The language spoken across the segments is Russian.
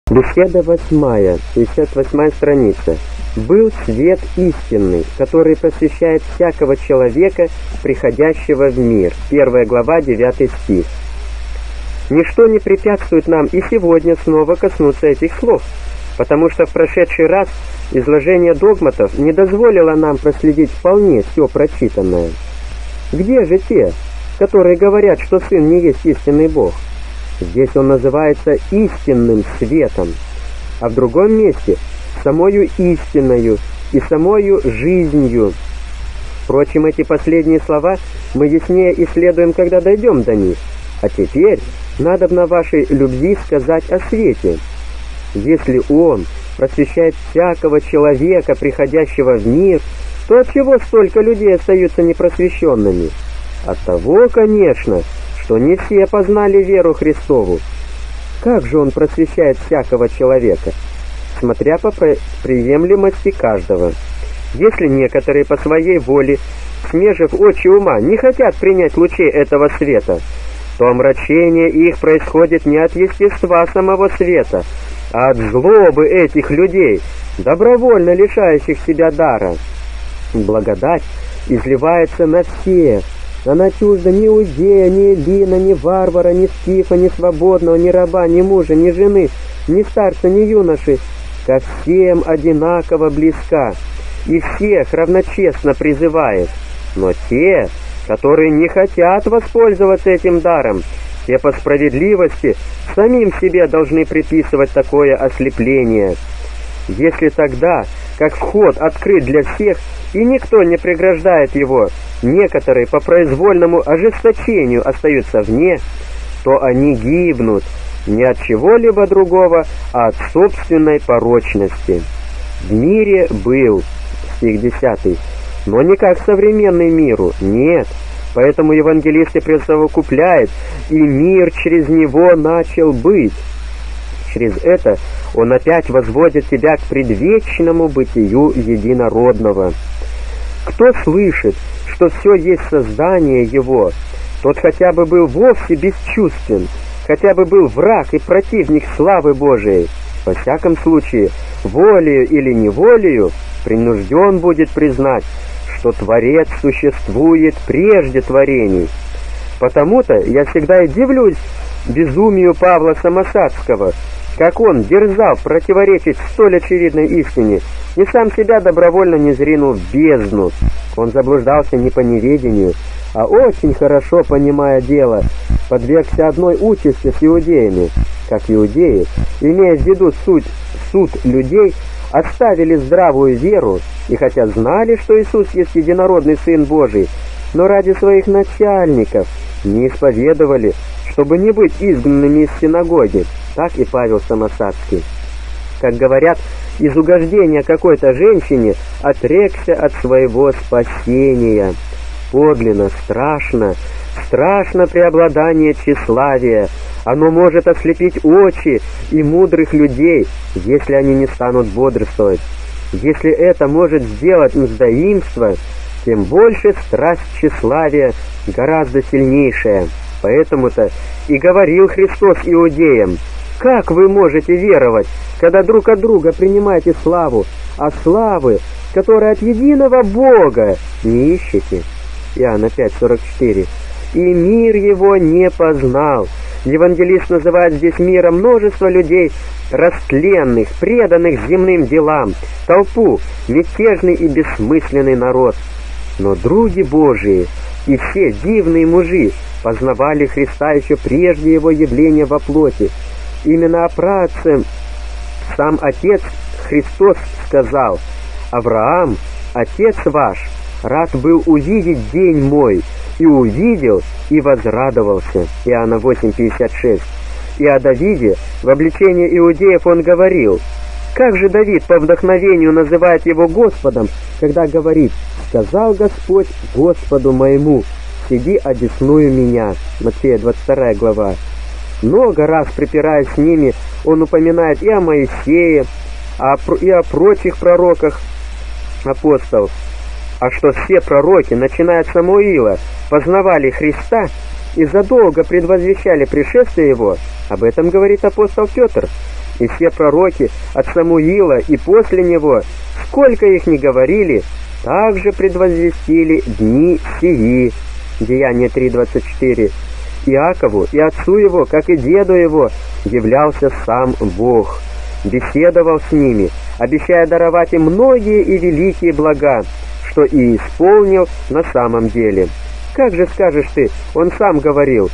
Беседа 8, 58 страница. «Был свет истинный, который просвещает всякого человека, приходящего в мир». 1 глава, 9 стих. Ничто не препятствует нам и сегодня снова коснуться этих слов, потому что в прошедший раз изложение догматов не дозволило нам проследить вполне все прочитанное. Где же те, которые говорят, что Сын не есть истинный Бог? Здесь он называется истинным светом, а в другом месте – самою истинною и самою жизнью. Впрочем, эти последние слова мы яснее исследуем, когда дойдем до них. А теперь надобно вашей любви сказать о свете. Если он просвещает всякого человека, приходящего в мир, то отчего столько людей остаются непросвещенными? От того, конечно, что не все познали веру Христову. Как же он просвещает всякого человека? Смотря по приемлемости каждого. Если некоторые по своей воле, смежив очи ума, не хотят принять лучей этого света, то омрачение их происходит не от естества самого света, а от злобы этих людей, добровольно лишающих себя дара. Благодать изливается на всех. Она чужда ни иудея, ни эллина, ни варвара, ни скифа, ни свободного, ни раба, ни мужа, ни жены, ни старца, ни юноши. Ко всем одинаково близка, и всех равночестно призывает. Но те, которые не хотят воспользоваться этим даром, те по справедливости самим себе должны приписывать такое ослепление. Если тогда, как вход открыт для всех, и никто не преграждает его, некоторые по произвольному ожесточению остаются вне, то они гибнут не от чего-либо другого, а от собственной порочности. В мире был, стих 10, но не как современный миру, нет. Поэтому евангелист и присовокупляет: «И мир через него начал быть». Через это он опять возводит тебя к предвечному бытию единородного. Кто слышит, что все есть создание его, тот хотя бы был вовсе бесчувствен, хотя бы был враг и противник славы Божией. Во всяком случае, волею или неволею принужден будет признать, что Творец существует прежде творений. Потому-то я всегда и дивлюсь безумию Павла Самосадского, как он дерзал противоречить столь очевидной истине, и сам себя добровольно не зринул в бездну. Он заблуждался не по неведению, а очень хорошо понимая дело, подвергся одной участи с иудеями. Как иудеи, имея в виду суд людей, оставили здравую веру, и хотя знали, что Иисус есть единородный Сын Божий, но ради своих начальников не исповедовали, чтобы не быть изгнанными из синагоги. Так и Павел Самосадский. Как говорят, из угождения какой-то женщине отрекся от своего спасения. Подлинно, страшно преобладание тщеславия. Оно может ослепить очи и мудрых людей, если они не станут бодрствовать. Если это может сделать мздоимство, тем больше страсть тщеславия гораздо сильнейшая. Поэтому-то и говорил Христос иудеям: «Как вы можете веровать, когда друг от друга принимаете славу, а славы, которая от единого Бога, не ищете?» Иоанна 5:44. «И мир его не познал». Евангелист называет здесь миром множество людей, растленных, преданных земным делам, толпу, мятежный и бессмысленный народ. Но други Божии и все дивные мужи познавали Христа еще прежде его явления во плоти. Именно о праотце сам Отец Христос сказал: «Авраам, Отец ваш, рад был увидеть день мой, и увидел, и возрадовался». Иоанна 8:56. И о Давиде в обличении иудеев он говорил: «Как же Давид по вдохновению называет его Господом, когда говорит: сказал Господь Господу моему: сиди одесную меня». Матфея 22 глава. Много раз припираясь с ними, он упоминает и о Моисее, и о прочих пророках апостолов. А что все пророки, начиная от Самуила, познавали Христа и задолго предвозвещали пришествие Его, об этом говорит апостол Петр. И все пророки от Самуила и после него, сколько их ни говорили, также предвозвестили дни сии. Деяние 3:24. Иакову и отцу его, как и деду его, являлся сам Бог, беседовал с ними, обещая даровать им многие и великие блага, что и исполнил на самом деле. Как же скажешь ты, он сам говорил: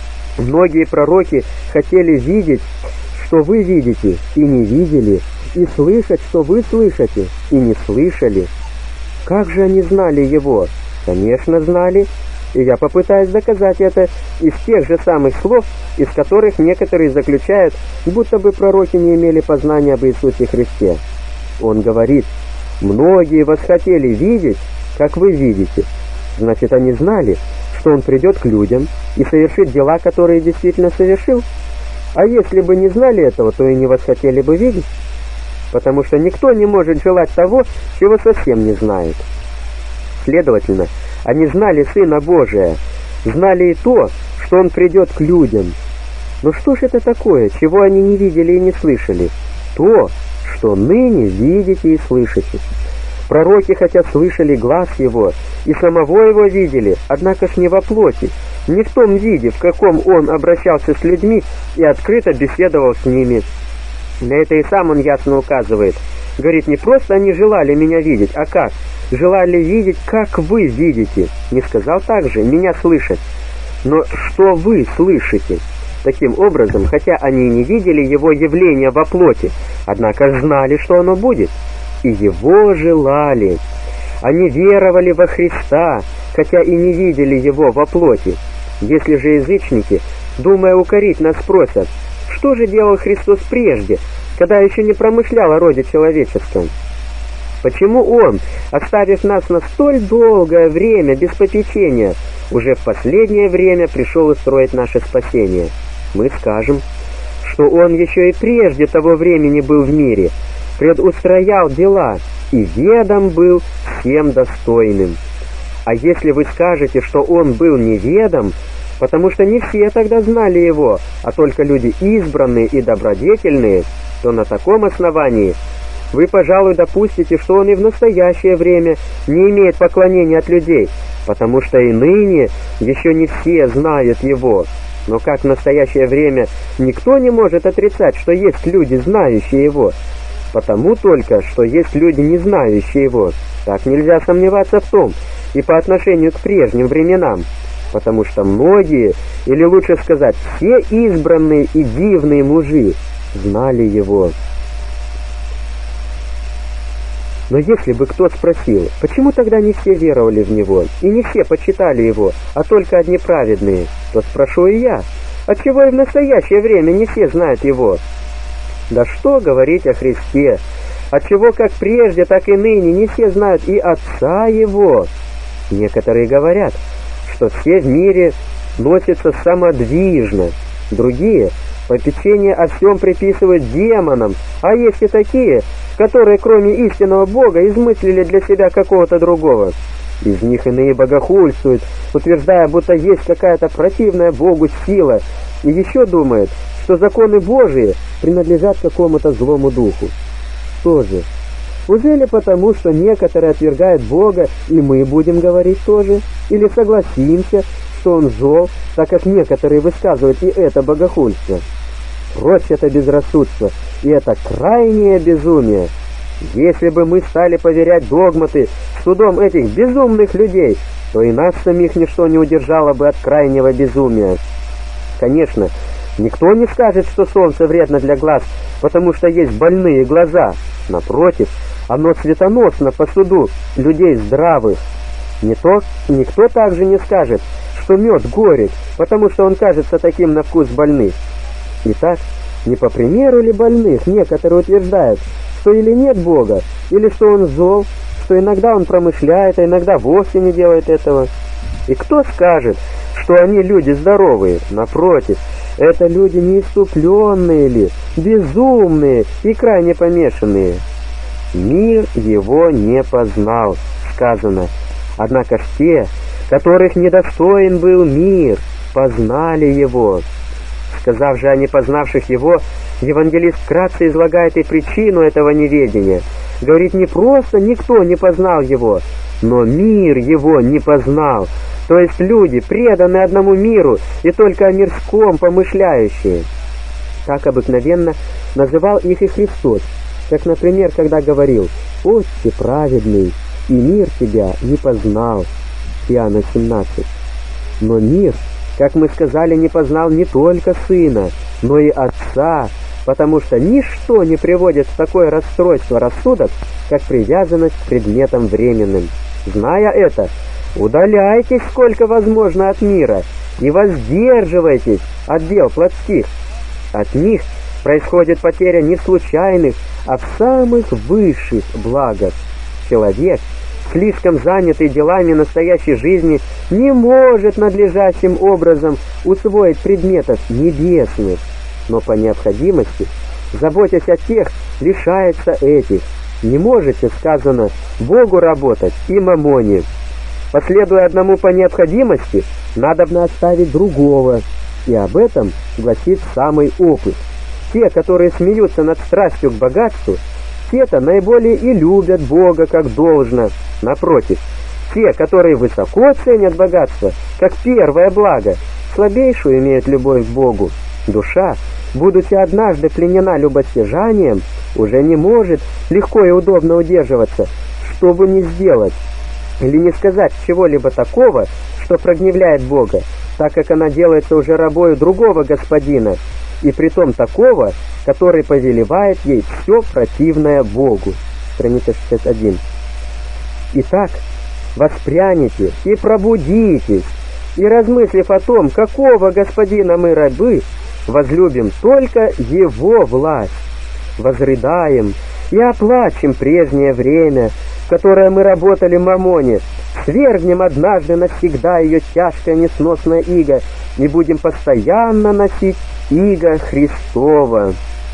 многие пророки хотели видеть, что вы видите, и не видели, и слышать, что вы слышите, и не слышали. Как же они знали его? Конечно, знали, и я попытаюсь доказать это из тех же самых слов, из которых некоторые заключают, будто бы пророки не имели познания об Иисусе Христе. Он говорит: многие восхотели видеть, как вы видите. Значит, они знали, что он придет к людям и совершит дела, которые действительно совершил. А если бы не знали этого, то и не восхотели бы видеть, потому что никто не может желать того, чего совсем не знает. Следовательно, они знали Сына Божия, знали и то, что Он придет к людям. Но что же это такое, чего они не видели и не слышали? То, что ныне видите и слышите. Пророки, хотя слышали глас Его, и самого Его видели, однако ж не во плоти, не в том виде, в каком Он обращался с людьми и открыто беседовал с ними. На это и сам Он ясно указывает. Говорит, не просто они желали меня видеть, а как? Желали видеть, как вы видите. Не сказал также меня слышать, но что вы слышите. Таким образом, хотя они и не видели Его явления во плоти, однако знали, что оно будет, и Его желали. Они веровали во Христа, хотя и не видели Его во плоти. Если же язычники, думая укорить нас, спросят, что же делал Христос прежде, когда еще не промышлял о роде человеческом? Почему Он, оставив нас на столь долгое время без попечения, уже в последнее время пришел устроить наше спасение? Мы скажем, что Он еще и прежде того времени был в мире, предустроял дела и ведом был всем достойным. А если вы скажете, что Он был неведом, потому что не все тогда знали Его, а только люди избранные и добродетельные, то на таком основании вы, пожалуй, допустите, что Он и в настоящее время не имеет поклонения от людей, потому что и ныне еще не все знают Его. Но как в настоящее время никто не может отрицать, что есть люди, знающие Его, потому только, что есть люди, не знающие Его, так нельзя сомневаться в том и по отношению к прежним временам, потому что многие, или лучше сказать, все избранные и дивные мужи знали Его. Но если бы кто спросил, почему тогда не все веровали в Него, и не все почитали Его, а только одни праведные, то спрошу и я, отчего и в настоящее время не все знают Его? Да что говорить о Христе, отчего как прежде, так и ныне не все знают и Отца Его? Некоторые говорят, что все в мире носятся самодвижно, другие попечение о всем приписывают демонам, а есть и такие, которые кроме истинного Бога измыслили для себя какого-то другого. Из них иные богохульствуют, утверждая, будто есть какая-то противная Богу сила, и еще думают, что законы Божии принадлежат какому-то злому духу. Что же? Ужели потому, что некоторые отвергают Бога, и мы будем говорить тоже? Или согласимся, что Он зол, так как некоторые высказывают и это богохульство? Прочь это безрассудство, и это крайнее безумие. Если бы мы стали поверять догматы судом этих безумных людей, то и нас самих ничто не удержало бы от крайнего безумия. Конечно, никто не скажет, что солнце вредно для глаз, потому что есть больные глаза. Напротив, оно светоносно по суду людей здравых. Никто также не скажет, что мед горек, потому что он кажется таким на вкус больных. Итак, не по примеру ли больных некоторые утверждают, что или нет Бога, или что Он зол, что иногда Он промышляет, а иногда вовсе не делает этого? И кто скажет, что они люди здоровые? Напротив, это люди неисступленные ли, безумные и крайне помешанные. Мир его не познал, сказано. Однако ж те, которых недостоин был мир, познали его. Сказав же о непознавших его, Евангелист вкратце излагает и причину этого неведения. Говорит, не просто никто не познал его, но мир его не познал. То есть люди, преданные одному миру и только о мирском помышляющие. Так обыкновенно называл их и Христос, как, например, когда говорил: «Отче праведный, и мир тебя не познал» Иоанна 17. Но мир, как мы сказали, не познал не только Сына, но и Отца, потому что ничто не приводит в такое расстройство рассудок, как привязанность к предметам временным. Зная это, удаляйтесь сколько возможно от мира и воздерживайтесь от дел плотских. От них происходит потеря не в случайных, а в самых высших благах. Человек, слишком занятый делами настоящей жизни, не может надлежащим образом усвоить предметов небесных, но по необходимости, заботясь о тех, лишается этих. Не можете, сказано, Богу работать и мамоне. Последуя одному по необходимости, надобно оставить другого, и об этом гласит самый опыт. Те, которые смеются над страстью к богатству, те-то наиболее и любят Бога как должно. Напротив, те, которые высоко ценят богатство, как первое благо, слабейшую имеют любовь к Богу. Душа, будучи однажды пленена любостяжанием, уже не может легко и удобно удерживаться, что бы ни сделать, или не сказать чего-либо такого, что прогневляет Бога, так как она делается уже рабою другого господина, и притом такого, который повелевает ей все противное Богу. Страница 61. Итак, воспряните и пробудитесь, и, размыслив о том, какого господина мы рабы, возлюбим только его власть, возрыдаем и оплачем прежнее время, в которое мы работали мамоне, свергнем однажды навсегда ее тяжкое несносное иго и будем постоянно носить иго Христова,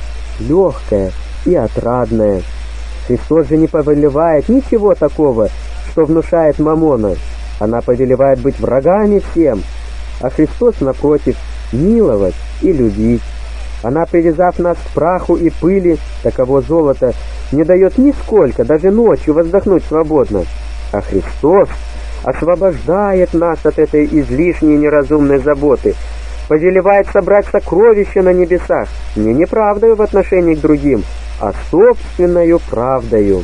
легкое и отрадное. Христос же не повелевает ничего такого, что внушает мамона. Она повелевает быть врагами всем, а Христос, напротив, миловать и любить. Она, привязав нас к праху и пыли, таково золото, не дает нисколько, даже ночью, воздохнуть свободно. А Христос освобождает нас от этой излишней неразумной заботы, повелевает собрать сокровища на небесах, не неправдою в отношении к другим, а собственною правдою.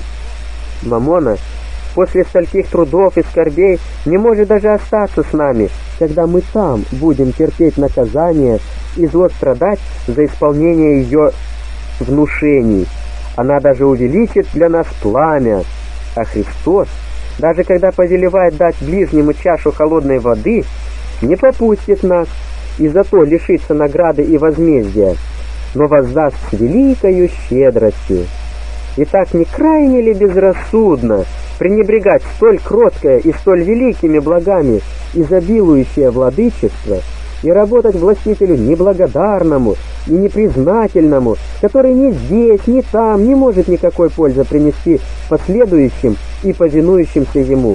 Мамона после стольких трудов и скорбей не может даже остаться с нами, когда мы там будем терпеть наказание и зло страдать за исполнение ее внушений. Она даже увеличит для нас пламя, а Христос, даже когда повелевает дать ближнему чашу холодной воды, не попустит нас и зато лишится награды и возмездия, но воздаст с великою щедростью. Итак, не крайне ли безрассудно пренебрегать столь кроткое и столь великими благами изобилующее владычество и работать властителю неблагодарному и непризнательному, который ни здесь, ни там не может никакой пользы принести последующим и повинующимся ему?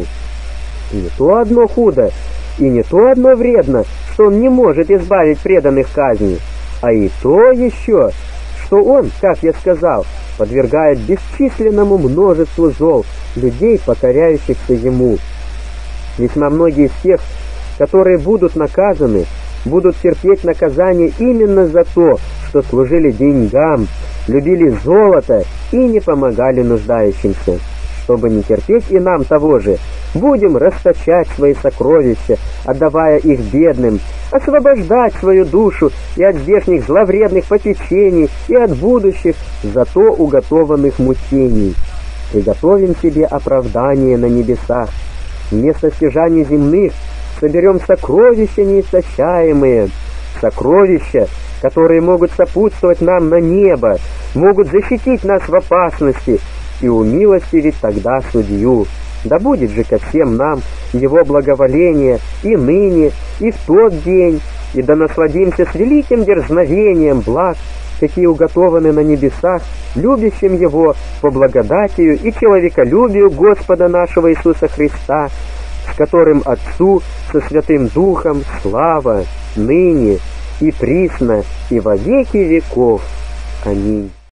Не то одно худо, и не то одно вредно, что он не может избавить преданных казни, а и то еще, что он, как я сказал, подвергает бесчисленному множеству зол людей, покоряющихся ему. Весьма многие из тех, которые будут наказаны, будут терпеть наказание именно за то, что служили деньгам, любили золото и не помогали нуждающимся. Чтобы не терпеть и нам того же, будем расточать свои сокровища, отдавая их бедным, освобождать свою душу и от здешних зловредных попечений, и от будущих зато уготованных мучений. Приготовим себе оправдание на небесах. Вместо стяжаний земных соберем сокровища неистощаемые, сокровища, которые могут сопутствовать нам на небо, могут защитить нас в опасности и умилостивить тогда судью. Да будет же ко всем нам его благоволение и ныне, и в тот день, и да насладимся с великим дерзновением благ, какие уготованы на небесах, любящим его по благодатию и человеколюбию Господа нашего Иисуса Христа, с которым Отцу со Святым Духом слава ныне и присно и во веки веков. Аминь.